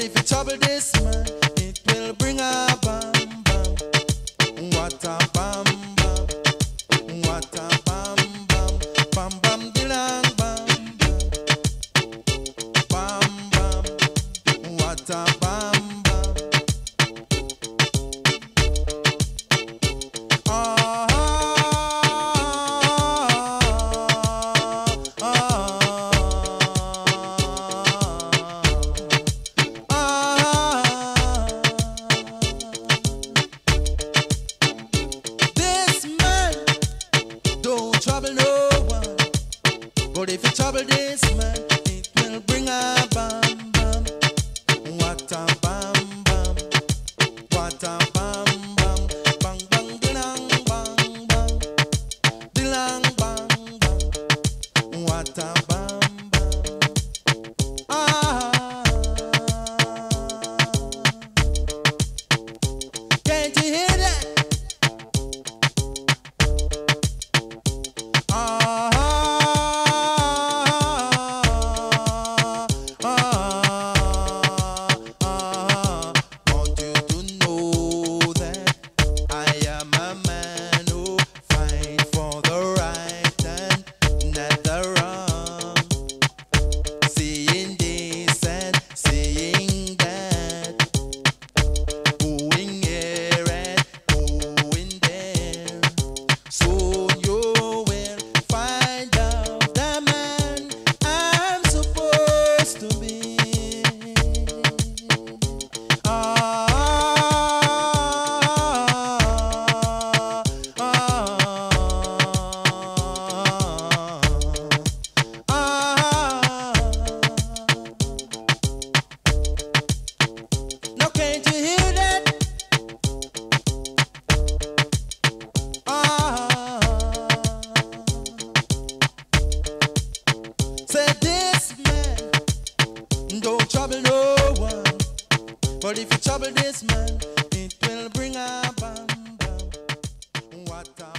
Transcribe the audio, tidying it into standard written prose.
if you trouble this man, it will bring a bam bam. What a bam bam. What a bam bam. Bam bam dilang bam bam. Bam bam. What a bam bam. Trouble no one, but if you trouble this man, it will bring a bam bam. What a bam bam, what a bam bam, bang bang dilang bang bang, dilang bang bang. What a bam bam. Can't you hear that? Don't trouble no one, but if you trouble this man, it will bring a bam bam. What a